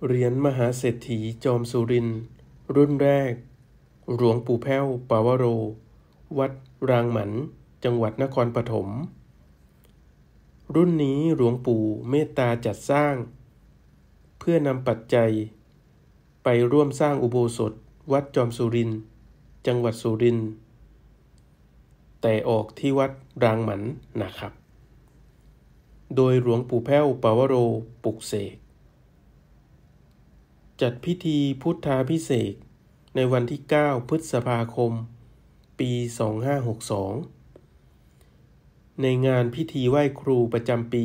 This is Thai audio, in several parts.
เหรียญมหาเศรษฐีจอมสุรินทร์รุ่นแรกหลวงปู่แพ้วปาวโรวัดรางหมันจังหวัดนครปฐมรุ่นนี้หลวงปู่เมตตาจัดสร้างเพื่อนำปัจจัยไปร่วมสร้างอุโบสถวัดจอมสุรินทร์จังหวัดสุรินทร์แต่ออกที่วัดรางหมันนะครับโดยหลวงปู่แพ้วปาวโรปลุกเสกจัดพิธีพุทธาภิเษกในวันที่ 9 พฤษภาคม ปี 2562 ในงานพิธีไหว้ครูประจำปี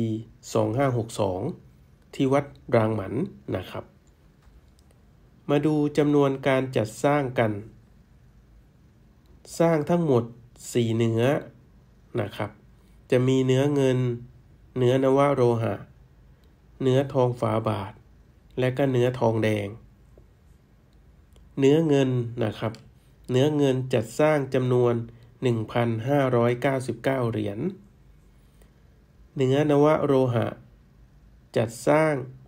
2562 ที่วัดรางหมันนะครับมาดูจำนวนการจัดสร้างกันสร้างทั้งหมด 4 เนื้อนะครับจะมีเนื้อเงินเนื้อนวโลหะเนื้อทองฝาบาทและก็เนื้อทองแดงเนื้อเงินนะครับเนื้อเงินจัดสร้างจำนวน 1,599 เหรียญเนื้อนวโลหะจัดสร้าง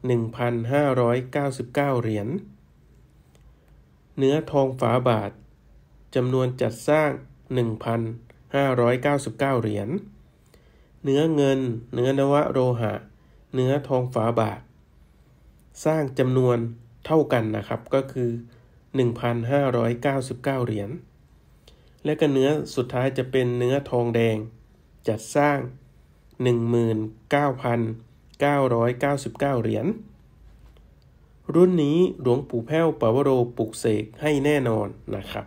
1,599 เหรียญเนื้อทองฝาบาทจำนวนจัดสร้าง 1,599 เหรียญเนื้อเงินเนื้อนวโลหะเนื้อทองฝาบาทสร้างจำนวนเท่ากันนะครับก็คือ 1,599 เหรียญและก็เนื้อสุดท้ายจะเป็นเนื้อทองแดงจัดสร้าง 19,999 เหรียญรุ่นนี้หลวงปู่แพ้วปาวโรปลุกเสกให้แน่นอนนะครับ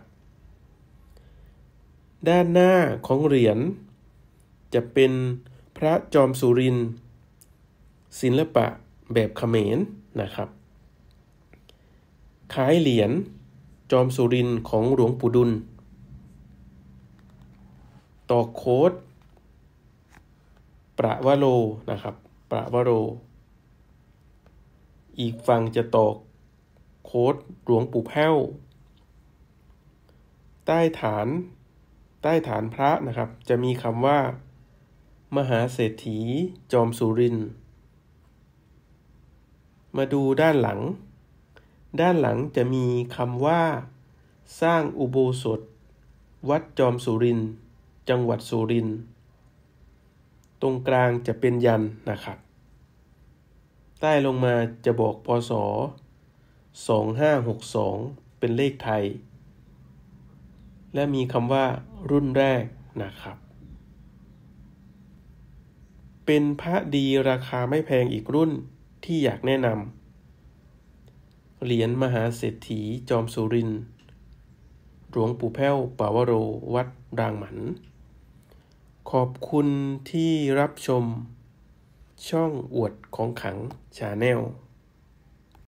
ด้านหน้าของเหรียญจะเป็นพระจอมสุรินทร์ศิลปะแบบเขมรนะครับคล้ายเหรียญจอมสุรินทร์ของหลวงปู่ดุลตอกโค้ดประวโรนะครับประวโรอีกฝั่งจะตอกโค้ดหลวงปู่แพ้วใต้ฐานพระนะครับจะมีคำว่ามหาเศรษฐีจอมสุรินทร์มาดูด้านหลังจะมีคำว่าสร้างอุโบสถวัดจอมสุรินทร์จังหวัดสุรินทร์ตรงกลางจะเป็นยันนะครับใต้ลงมาจะบอกพ.ศ. 2562เป็นเลขไทยและมีคำว่ารุ่นแรกนะครับเป็นพระดีราคาไม่แพงอีกรุ่นที่อยากแนะนำเหรียญมหาเศรษฐีจอมสุรินทร์หลวงปู่แพ้วปาวโรวัดรางหมันขอบคุณที่รับชมช่องอวดของขลังชาแนล